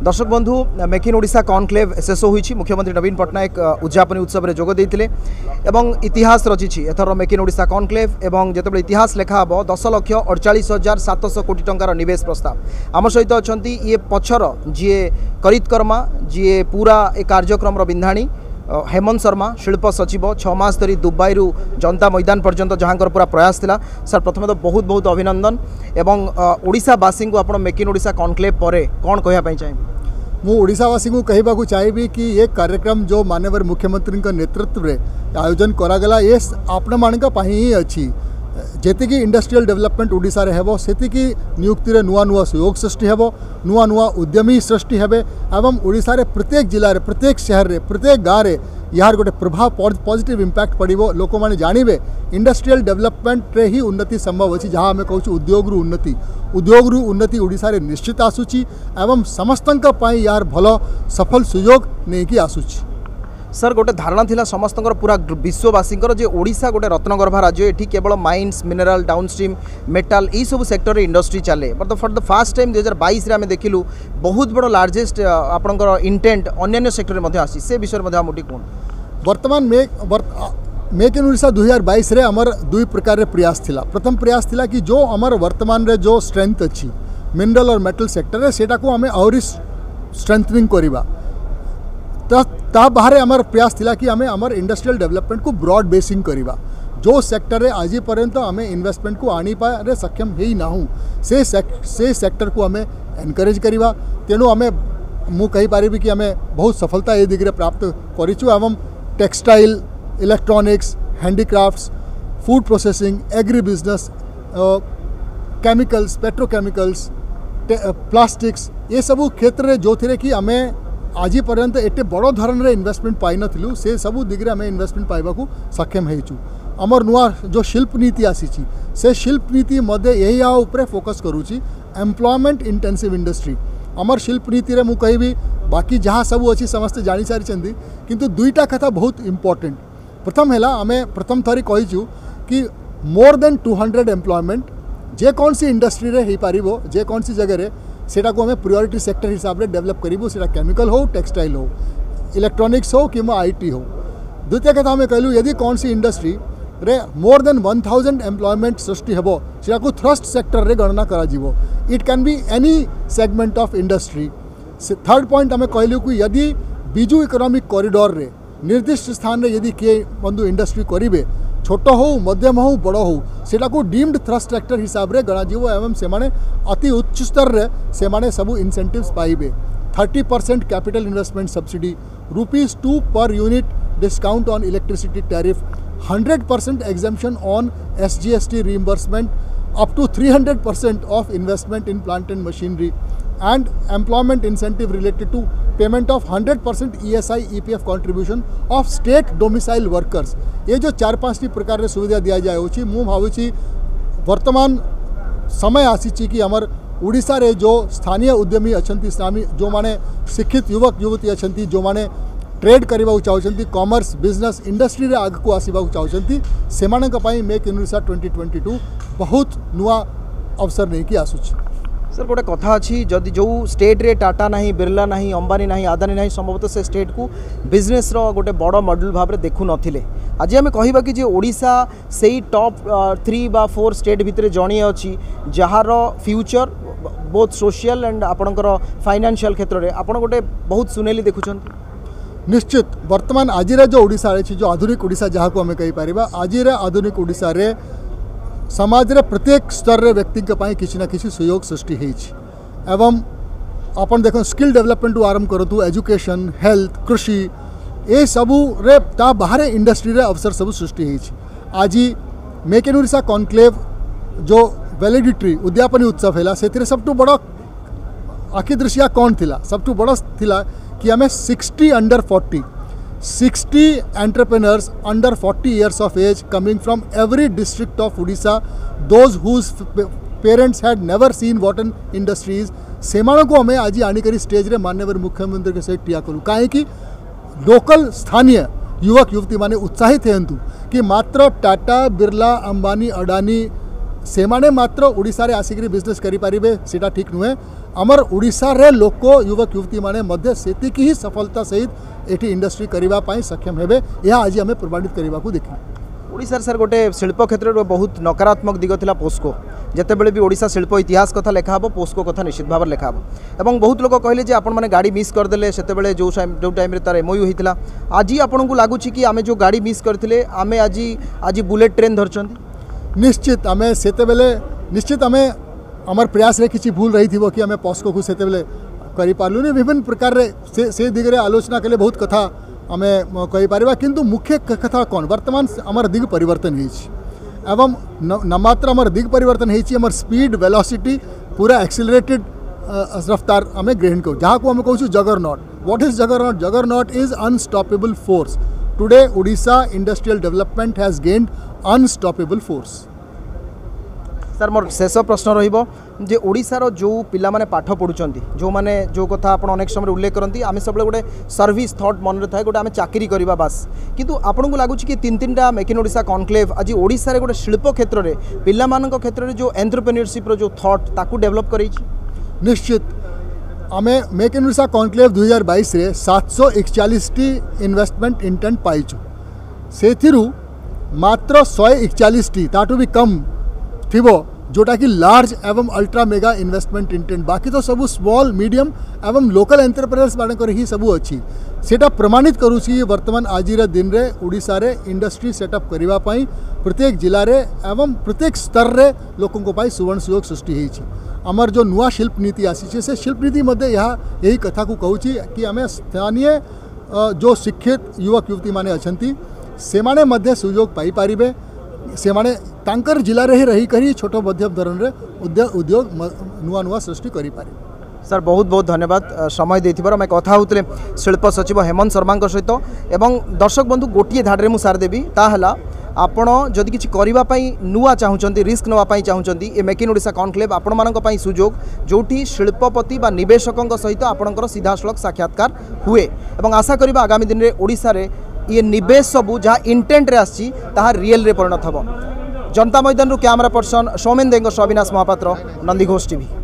दर्शक बंधु make in Odisha conclave शेष होईछि। मुख्यमंत्री नवीन पट्टनायक उद्यापनी उत्सव में जोग देइथिले एवं इतिहास रचिछि एथर मेक इन ओडिशा कॉन्क्लेव एवं जेतेबेले इतिहास लेखा हबो 10,48,700 कोटी टंकार निवेश प्रस्ताव। आम सहित अछंती ये पछर जी करितकर्मा जी पूरा ए कार्यक्रम रो बिंधाणी हेमंत शर्मा शिल्प सचिव 6 मास धरी दुबई जनता मैदान पर्यंत जहाँ पूरा प्रयास थिला। सर प्रथम तो बहुत बहुत अभिनंदन एवं ओडिशावासी को आप मेक इन ओडिशा कॉन्क्लेव पर कौन कहवाई चाहिए? मु ओडिशावासी को कहवाक चाहिए कि ये कार्यक्रम जो माननीय मुख्यमंत्री नेतृत्व में आयोजन करागला ये आपण मान ही अच्छी जेतिकी इंडस्ट्रियल डेवलपमेंट ओडिशा रे हेबो सेतिकी नियुक्ति रे नुआ नुआ सहयोग सृष्टि हेबो नुआ नुआ उद्यमी सृष्टि हेबे एवं ओडिशा रे प्रत्येक जिला रे प्रत्येक शहर रे प्रत्येक गाँव रे यार गोटे प्रभाव पॉजिटिव इम्पैक्ट पड़ो लोक मैंने जानवे इंडस्ट्रियल डेवलपमेंट रे ही उन्नति संभव अच्छी जहाँ आम कहूँ उद्योग रु उन्नति ओडिशा रे निश्चित आसूची एवं समस्तंक पई यार भल सफल सुयोग नहीं कि आसूची। सर गोटे धारणा थिला समस्त पूरा विश्ववासी जे ओडिशा गोटे रत्नगर्भा राज्य एठी केवल माइन्स मिनरल डाउनस्ट्रीम मेटाल यही सब सेक्टर इंडस्ट्री चले but for the first time 2022 रे आमे देखिलु बहुत बड़ लार्जेस्ट आपनकर इंटेंट अन्य सेक्टर में आसी से विषय में मोटी कोन वर्तमान मेक इन ओडिशा 2022 रे हमर दुई प्रकार रे प्रयास थिला। प्रथम प्रयास थिला कि जो हमर वर्तमान रे जो स्ट्रेंथ अच्छी मिनरल और मेटल सेक्टर रे सेटा को हमें और स्ट्रेंथनिंग करिबा ता बाहर आमर प्रयास थिला कि आमे आमर इंडस्ट्रियल डेवलपमेंट को ब्रॉड बेसिंग करिबा जो सेक्टर रे आज पर्यंत आमे इन्वेस्टमेंट को आनी पारे सक्षम हेई नाहू से सेक्टर को आमे एनकरेज करिबा। तेणु आमे मु कहि पारिबी कि आमे बहुत सफलता ए दिगरे प्राप्त करिछु एवं textile electronics handicrafts food processing agri business chemicals petrochemicals plastics ये सबू क्षेत्र रे जो थिरे कि आमे आज पर्यंत एटे बड़ धरण इन्वेस्टमेंट पाई नथिलु से सबू दिगरे आमे इन्वेस्टमेंट पाइबाकू सक्षम हेचु। आमर नुआ जो शिल्प नीति आसीची से शिल्प नीति मध्य यही आ ऊपर फोकस करूची एम्प्लॉयमेंट इंटेंसिव इंडस्ट्री। आमर शिल्प नीति रे मु कहबी बाकी जहाँ सबू अच्छी समस्ते जानी सारी किंतु दुईटा कथा बहुत इंपोर्टेंट। प्रथम है आमे प्रथम थरी कहीचु कि मोर देन 200 एम्प्लॉयमेंट जे कौन सी इंडस्ट्री रे ही पारिबो जे कौन सी जगह रे सेटा को हमें प्रायोरिटी सेक्टर हिसाब से डेवलप करूँ सेटा केमिकल हो टेक्सटाइल हो इलेक्ट्रॉनिक्स हो कि आईटी हो। द्वितीय कथा हमें कहलु यदि कौन सी इंडस्ट्री रे मोर देन 1000 एम्प्लॉयमेंट सृष्टि हेबो सेटा को थ्रस्ट सेक्टर रे गणना करा जीवो। It can be any segment of industry. Third point हमें कहलु कि यदि बिजु इकोनॉमिक कॉरिडोर रे निर्दिष्ट स्थान रे यदि किए बंधु इंडस्ट्री करिवे छोट हो मध्यम हो बड़ हो सेटा को डीम्ड थ्रस्ट सेक्टर हिसाब रे गणाजीव एवं से माने अति उच्च स्तर रे से माने सबू इंसेंटिव्स पाइबे। 30% capital investment subsidy ₹2 per unit discount on electricity tariff 100% exemption on SGST reimbursement up to 300% of investment in plant and machinery and employment incentive related to payment of 100% ESI EPF contribution of state domicile workers। ये जो 4-5 प्रकार रे सुविधा दिया जाए मु भावुची वर्तमान समय आसी कि हमर ओडिशा रे जो स्थानीय उद्यमी अछंती जो माने शिक्षित युवक युवती अछंती जो माने ट्रेड करने चाहते कॉमर्स बिजनेस इंडस्ट्री रे आग को आसवाक चाहते से मेक इन ओडिशा 2022 बहुत नुआ अवसर नहीं कि आसूची। सर गोटे कथा अच्छी जदि जो स्टेट रे टाटा नहीं बिरला नहीं अंबानी नहीं आदानी नहीं संभवतः से स्टेट को बिजनेस रो गोटे बड़ मॉडल भाव में देखु नथिले। आज आम कहबा कि ओडिशा से टॉप 3 बा 4 स्टेट भितर जणी अच्छी जार फ्यूचर बोथ सोशल एंड आपणकर फाइनेंशियल क्षेत्र में आप गोटे बहुत सुनेली देखुं। निश्चित वर्तमान आज जो ओडिशा अच्छी जो आधुनिक ओडिशा जहाँ को आम कहीपर आज आधुनिक ओडिशा रे समाज रे प्रत्येक स्तर रे व्यक्ति किसी ना किसी सहयोग सृष्टि एवं आपन देखो स्किल डेवलपमेंट आरंभ करतु एजुकेशन हेल्थ कृषि ये सबू रे ता बाहर इंडस्ट्री रे अवसर सब सृष्टि आज मेक इन ओडिशा कॉन्क्लेव जो वैलिडिटी उद्यापनी उत्सव है से सब बड़ आखि दृश्या कौन थिला सब बड़ थिला कि आम 60 under 40 entrepreneurs under 40 years of age coming from every district of Odisha, those whose parents had never seen cotton industries, सेमानों को हमें आज आनिकरी स्टेज रे माननीय मुख्यमंत्री के सहित टिया करूँ कहीं लोकल स्थानीय युवक युवती माने उत्साहित हेतु कि मात्र टाटा बिरला अंबानी अडानी सेमाने मात्र ओडिशा रे आसिक बिजनेस करि पारिबे सेटा ठीक नुहे आमर ओडिशा रे लोक युवक युवती माने मध्य सेतिक ही सफलता सहित एठी इंडस्ट्री करबा पई सक्षम हेबे या आज आमे प्रमाणित करबा को देखि। ओडिशा सर गोटे शिल्प क्षेत्र में बहुत नकारात्मक दिग थिला पोस्को जितेबाला भी ओडिशा शिल्प इतिहास कथा लिखा हे पोस्को कथा निश्चित भाव लिखा हे और बहुत लोग कहले जे आपण माने गाड़ी मिस करदे से जो टाइम तार एमओयू होता आज आपन को लगुच कि आमे जो गाड़ी मिस करते आमे आज बुलेट ट्रेन धरछन निश्चित आमे सेतेबेले निश्चित आमे आमर प्रयास रे किछि भूल रही थी कि आमे पोस्को को सेतेबेले करि पारलुनी विभिन्न प्रकार रे से दिगरे आलोचना कले बहुत कथा आमे कहि पारिबा किंतु मुख्य कथा कौन वर्तमान आमर दिग परिवर्तन होइछि एवं न मात्र आमर दिग परिवर्तन होइछि आमर स्पीड वेलोसिटी पूरा एक्सिलरेटेड रफ्तार आमे ग्रहण करू जहाँ को आमे कहू juggernaut. What is juggernaut? Juggernaut is unstoppable force. Today Odisha industrial development has gained unstoppable force. Sir मोर शेष प्रश्न रहिबो जे ओडिशार जो पिला माने पाठ पढुचंती जो माने जो कथा आपण अनेक समय उल्लेख करंती आमे सबले गोटे सर्विस थॉट मन रे थाए गोटे आमे चाकरी करबा बास किंतु आपण को लागुची कि तीन तीनटा मेक इन ओडिशा कॉन्क्लेव आज ओडिशा रे गोटे शिल्प क्षेत्र रे पिला मानक क्षेत्र रे जो एंटरप्रेन्योरशिप रो जो थॉट ताकू डेवलप करैछि। निश्चित आमे मेक इन ओडिशा कॉन्क्लेव 2022 रे 741 टी इन्वेस्टमेंट इंटेंट पाइछु सेथिरु मात्र 141 टी ताटू भी कम थिबो जोटा कि लार्ज एवं अल्ट्रा मेगा इन्वेस्टमेंट इंटेंट बाकी तो सब स्मॉल मीडियम एवं लोकल एंटरप्रेन्योर्स मानकर ही सबू अच्छी सेटा प्रमाणित करूसी वर्तमान आज दिन रे ओडिशा रे इंडस्ट्री सेटअप करबा पई प्रत्येक जिला रे एवं प्रत्येक स्तर रे लोकों को पाई सुवर्ण सुयोग सृष्टि होइछि। आमर जो नुआ शिल्प नीति आसी से शिल्प नीति मध्य यही कथा को कहूँ कि आम स्थानीय जो शिक्षित युवक युवती माने अछंती से माने मध्य सुयोग पाई पारिबे से माने तांकर जिला रे ही रही करी छोट मध्यम धरण रे उद्योग नुआ नुआ सृष्टि करि पारे। सर बहुत बहुत धन्यवाद समय देथिबार मैं कथा होतले शिल्प सचिव हेमंत शर्मा सहित एवं दर्शक बंधु गोटे धाड़े मु सार देवी ताहला आपण जदि किछि करिबा पई नुआ चाहुचंती रिस्क नवा पई चाहुचंती ए मेक इन ओडिशा कॉन्क्लेव आपण मानक पई सुजोग जोठी शिल्पपति बा निवेशकक सहित आपणकर सीधासलख साक्षात्कार हुए एवं आशा करिबा आगामी दिन रे ओडिशा रे ये निवेश सबू जहाँ इंटेंट रे आसी ताहा रियल रे परिणत हबो। जनता मैदान रु camera person Soumen Deng Avinash Mohapatra Nandighosh TV.